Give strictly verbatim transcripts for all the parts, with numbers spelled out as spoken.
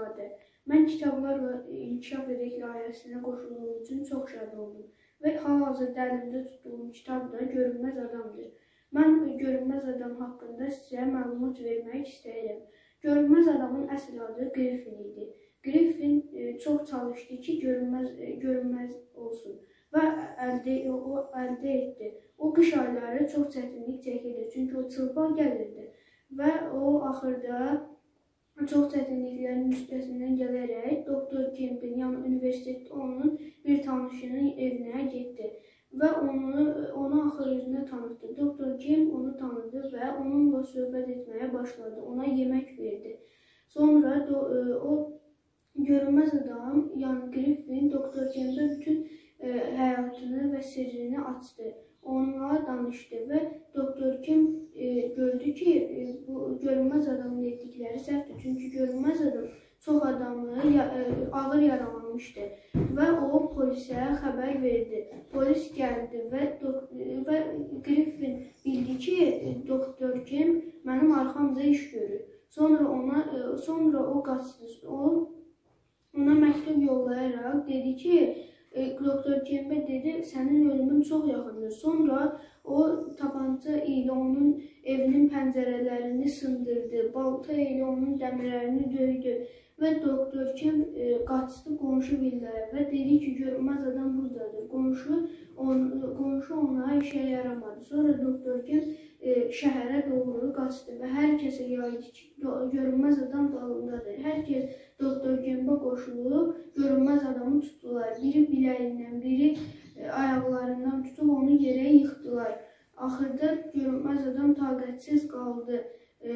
ifadə. Mən kitablarla inkişaf edək layihəsinə qoşulduğum üçün çox şad oldum və hal-hazırda əlimdə tutduğum kitab da Görünməz Adamdır. Mən Görünməz Adam haqqında sizə məlumat vermək istəyirəm. Görünməz Adamın əsl adı Griffin idi. Griffin çox çalışdı ki, görünməz, görünməz olsun və əldə, o əldə etdi. O qış ayları çox çətinlik çəkirdi, çünki o çılpaq gəlirdi və o axırda çox çətinliklərin üstəsindən gələrək doktor Kempin, yəni universitetdə onun bir tanışının evinə getdi və onu, onu axır üzünə tanıtdı. doktor Kemp onu tanıdı və onunla söhbət etməyə başladı, ona yemək verdi. Sonra do, o görünməz adam, yəni Griffin, doktor Kempə bütün e, həyatını və sirrini açdı. Onunla danışdı və doktor Kemp e, gördü ki, e, bu görünməz adamın etdikləri səhvdir. Çünki görünməz adam çox adamı ya, e, ağır yaralanmışdı və o polisə xəbər verdi. Polis gəldi və, və Griffin bildi ki, doktor Kemp mənim arxamda iş görür. Sonra ona e, sonra o qaçdı. O ona məktub yollayaraq dedi ki, doktor Kempə dedi, sənin ölümün çox yaxındır. Sonra o tapanca ilə onun evinin pəncərələrini sındırdı, balta ilə onun dəmirlərini döydü və doktor Kemp e, qaçdı qonşu villaya və dedi ki, görünməz adam buradadır. Qonşu, on, qonşu ona işə yaramadı. Sonra doktor Kemp e, şəhərə doğru qaçdı və hər kəsə yaydı ki, görünməz adam dalındadır. Hər kəs doktor Kempə qoşulub görünməz adamı tutdular. Biri biləyindən, biri e, ayaqlarından tutub onu yerə yıxdılar. Axırda görünməz adam taqətsiz qaldı e,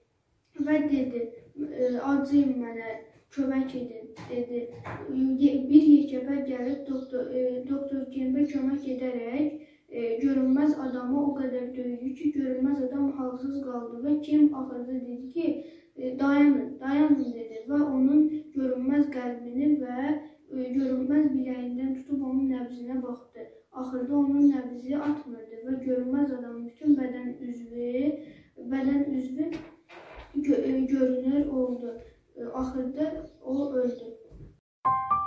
və dedi, e, acıyın mənə, kömək edin, dedi. Bir yekəpər gəlib doktor, e, doktor Kempə kömək edərək e, görünməz adamı o qədər döydü ki, görünməz adam halsız qaldı və Kemp axırda dedi ki, e, dayanın, dayanın dedi və onun görünməz qəlbini və e, görünməz biləyindən tutub onun nəbzinə baxdı. Axırda onun nəbzi atmırdı və görünməz adamın bütün bədən üzvü, bədən üzvü gö görünür oldu. Axırda o öldü.